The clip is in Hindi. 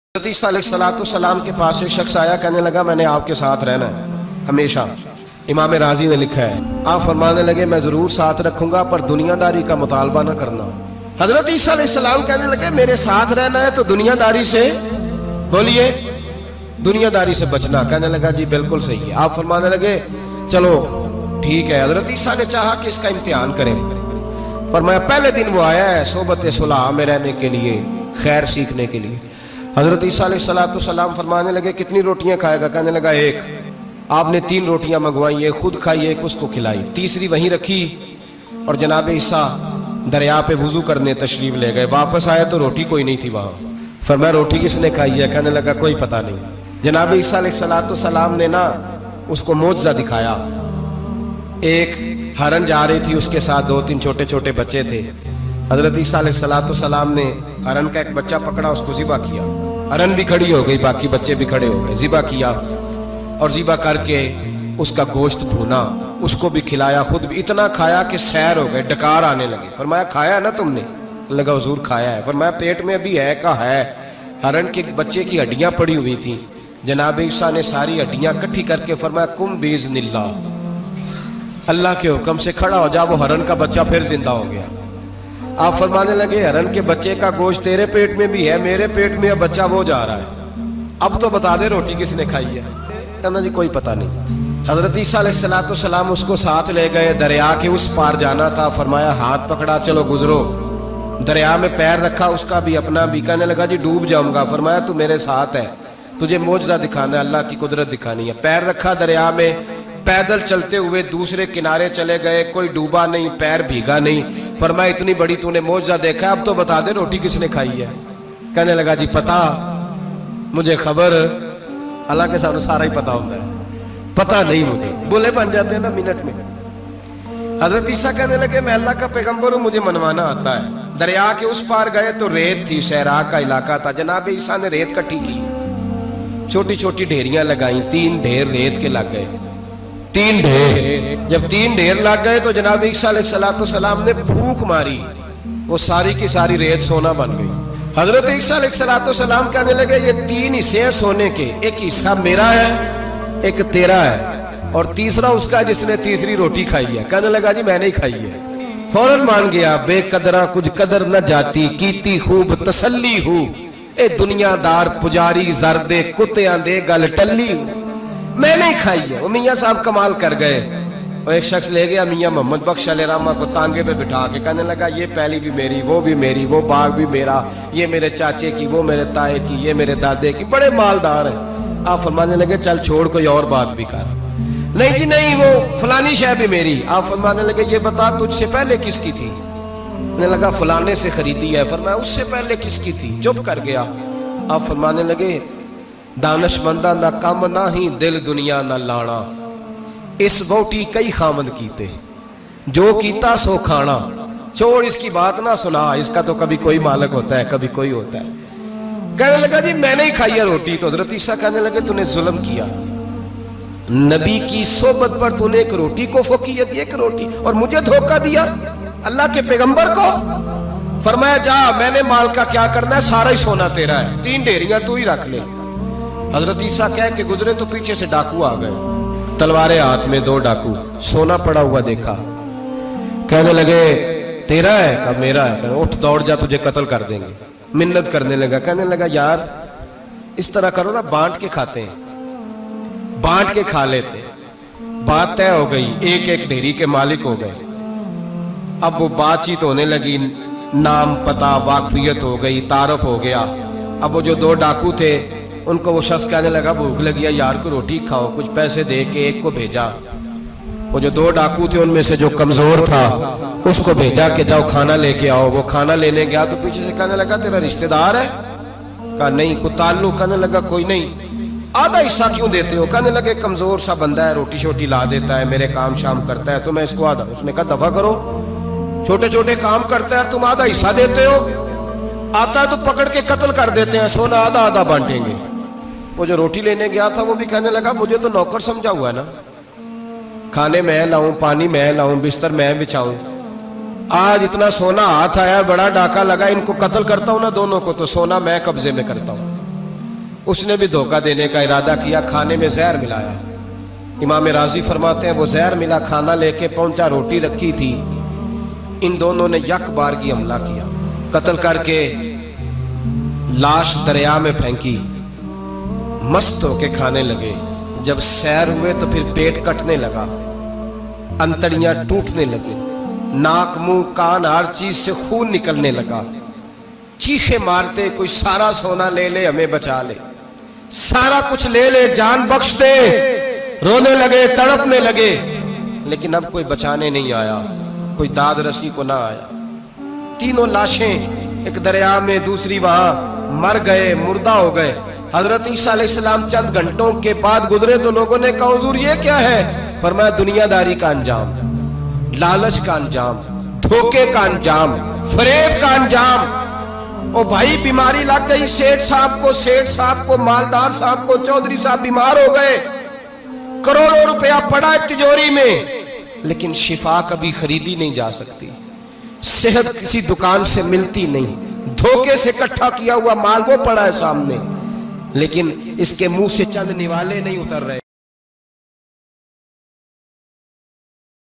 हज़रत ईसा अलैहिस्सलाम के पास एक शख्स आया, कहने लगा मैंने आपके साथ रहना है हमेशा। इमाम राजी ने लिखा है, आप फरमाने लगे मैं ज़रूर साथ रखूंगा पर दुनियादारी का मुतालबा न करना। हज़रत ईसा अलैहिस्सलाम कहने लगे मेरे साथ रहना है तो दुनियादारी से, बोलिए दुनियादारी से बचना। कहने लगा जी बिल्कुल सही है। आप फरमाने लगे चलो ठीक है। हज़रत ईसा ने चाहा कि इसका इम्तिहान करें। फरमाया पहले दिन वो आया है सोबत सुलह में रहने के लिए, खैर सीखने के लिए। हज़रत ईसा अलैहिस्सलाम फरमाने लगे कितनी रोटियां खाएगा? कहने लगा एक। आपने 3 रोटियां मंगवाई, एक खुद खाई एक उसको खिलाई, तीसरी वहीं रखी और जनाब ईसा दरिया पे वुजू करने तशरीफ ले गए। वापस आए तो रोटी कोई नहीं थी वहाँ। फरमाया रोटी किसने खाई है? कहने लगा कोई पता नहीं। जनाब ईसा अलैहिस्सलाम ने ना उसको मोजज़ा दिखाया। एक हरन जा रही थी, उसके साथ 2-3 छोटे छोटे बच्चे थे। हज़रत ईसा अलैहिस्सलाम ने हरन का एक बच्चा पकड़ा, उसको ज़िबा किया। हरन भी खड़ी हो गई, बाकी बच्चे भी खड़े हो गए। ज़िबा किया और ज़िबा करके उसका गोश्त भूना, उसको भी खिलाया, खुद भी इतना खाया कि सैर हो गए, डकार आने लगे। फरमाया खाया ना तुमने? लगा हुजूर खाया है। फरमाया पेट में अभी है का है? हरन के बच्चे की हड्डियां पड़ी हुई थी। जनाब ईसा ने सारी हड्डियां इकट्ठी करके फरमाया कुम बिइज़्निल्लाह, अल्लाह के हुक्म से खड़ा हो जा। वो हरन का बच्चा फिर जिंदा हो गया। आप फरमाने लगे हरन के बच्चे का गोश्त तेरे पेट में भी है, मेरे पेट में बच्चा वो जा रहा है, अब तो बता दे रोटी किसने खाई है? कहना जी कोई पता नहीं। हज़रत ईसा अलैहिस्सलाम उसको साथ ले गए, दरिया के उस पार जाना था। फरमाया हाथ पकड़ा चलो गुजरो। दरिया में पैर रखा, उसका भी अपना भी। कहने लगा जी डूब जाऊंगा। फरमाया तू मेरे साथ है, तुझे मोजज़ा दिखाना है, अल्लाह की कुदरत दिखानी है। पैर रखा दरिया में, पैदल चलते हुए दूसरे किनारे चले गए। कोई डूबा नहीं, पैर भीगा नहीं। फरमाया इतनी बड़ी तूने मोजज़ा देखा है, अब तो बता दे रोटी किसने खाई है? कहने लगा जी पता मुझे खबर, अल्लाह के सामने सारा ही पता होता है, पता नहीं मुझे। बोले बन जाते हैं ना मिनट में। हज़रत ईसा कहने लगे मैं अल्लाह का पैगंबर हूँ, मुझे मनवाना आता है। दरिया के उस पार गए तो रेत थी, सहरा का इलाका था। जनाब ईसा ने रेत इकट्ठी की, छोटी छोटी ढेरियां लगाई। 3 ढेर रेत के लग गए। 3 ढेर, जब 3 ढेर लग गए तो जनाब ईसा अलैहिस्सलाम ने फूंक मारी, वो सारी की सारी रेत सोना बन गई। हजरत ईसा अलैहिस्सलाम कहने लगे ये 3 हिस्से हैं सोने के, एक हिस्सा मेरा है, एक तेरा है और तीसरा उसका जिसने तीसरी रोटी खाई है। कहने लगा जी मैंने ही खाई है। फौरन मान गया, बेकदरा कुछ कदर न जाती, कीती खूब तसल्ली हूँ, ए दुनियादार पुजारी जरदे कुत्तियां दे गल टल्ली, मैंने ही खाई है। वो मियाँ साहब कमाल कर गए और एक शख्स ले गया मियाँ मोहम्मद बख्श अलैहिर्रहमा को तांगे पे बिठा के। कहने लगा ये पहली भी मेरी, वो भी मेरी, वो बाग भी मेरा, ये मेरे चाचे की, वो मेरे ताए की, ये मेरे दादे की, बड़े मालदार हैं। आप फरमाने लगे चल छोड़ कोई और बात भी कर। नहीं जी नहीं, वो फलानी शय भी मेरी। आप फरमाने लगे ये बता तुझसे पहले किसकी थी? कहने लगा फलाने से खरीदी है। फरमाया उससे पहले किसकी थी? चुप कर गया। आप फरमाने लगे दानशमंदा ना कम ना ही दिल दुनिया ना लाना, इस वोटी कई खामद कीते, जो कीता सो खाना, छोड़ इसकी बात ना सुना, इसका तो कभी कोई मालिक होता है कभी कोई होता है। कहने लगा जी मैंने ही खाई है रोटी। तो हज़रत ईसा कहने लगे तूने जुल्म किया, नबी की सोबत पर तूने एक रोटी को फोकियत, एक रोटी, और मुझे धोखा दिया अल्लाह के पैगंबर को। फरमाया जा मैंने माल का क्या करना है, सारा ही सोना तेरा है, 3 ढेरियां तू ही रख ले। हजरत ईसा कह के गुजरे तो पीछे से डाकू आ गए, तलवारें हाथ में, 2 डाकू, सोना पड़ा हुआ देखा। कहने लगे तेरा है? कब मेरा है। कहने उठ दौड़ जा तुझे कत्ल कर देंगे। मिन्नत करने लगा। कहने लगा यार इस तरह करो ना, बांट के खाते हैं, बांट के खा लेते हैं। बात तय हो गई, एक एक ढेरी के मालिक हो गए। अब वो बातचीत होने लगी, नाम पता वाकफियत हो गई, तारफ हो गया। अब वो जो 2 डाकू थे उनको वो शख्स कहने लगा भूख लगी है यार को रोटी खाओ, कुछ पैसे दे के एक को भेजा। वो जो 2 डाकू थे उनमें से जो कमजोर था उसको भेजा कि जाओ खाना लेके आओ। वो खाना लेने गया तो पीछे से कहने लगा तेरा रिश्तेदार है? कहा नहीं। कोई ताल्लुक? कहने लगा कोई नहीं। आधा हिस्सा क्यों देते हो? कहने लगे कमजोर सा बंदा है, रोटी शोटी ला देता है, मेरे काम शाम करता है, तो मैं इसको आधा। उसने कहा दफा करो, छोटे छोटे काम करता है, तुम आधा हिस्सा देते हो, आता है तो पकड़ के कत्ल कर देते हैं, सोना आधा आधा बांटेंगे। वो जो रोटी लेने गया था वो भी कहने लगा मुझे तो नौकर समझा हुआ है ना, खाने मैं लाऊं, पानी मैं लाऊं, बिस्तर मैं बिछाऊं, आज इतना सोना हाथ आया, बड़ा डाका लगा, इनको कत्ल करता हूं ना दोनों को, तो सोना मैं कब्जे में करता हूं। उसने भी धोखा देने का इरादा किया, खाने में जहर मिलाया। इमाम राजी फरमाते हैं वो जहर मिला खाना लेके पहुंचा, रोटी रखी थी, इन दोनों ने यक बारगी हमला किया, कत्ल करके लाश दरिया में फेंकी, मस्त होके खाने लगे। जब सैर हुए तो फिर पेट कटने लगा, अंतड़ियां टूटने लगी, नाक मुंह कान हर चीज से खून निकलने लगा। चीखे मारते कोई सारा सोना ले ले, हमें बचा ले, सारा कुछ ले ले, जान बख्श दे, रोने लगे, तड़पने लगे। लेकिन अब कोई बचाने नहीं आया, कोई दाद रसी को ना आया। तीनों लाशें एक दरिया में, दूसरी वहां, मर गए, मुर्दा हो गए। हजरत ईसा अलैहिस्सलाम चंद घंटों के बाद गुजरे तो लोगों ने कहा हुजूर ये क्या है? फरमाया दुनियादारी का अंजाम, लालच का अंजाम, धोखे का अंजाम, फरेब का अंजाम। ओ भाई बीमारी लग गई सेठ साहब को, मालदार साहब को, चौधरी साहब बीमार हो गए, करोड़ों रुपया पड़ा है तिजोरी में, लेकिन शिफा कभी खरीदी नहीं जा सकती, सेहत किसी दुकान से मिलती नहीं, धोखे से इकट्ठा किया हुआ माल वो पड़ा है सामने, लेकिन इसके मुंह से चंद निवाले नहीं उतर रहे।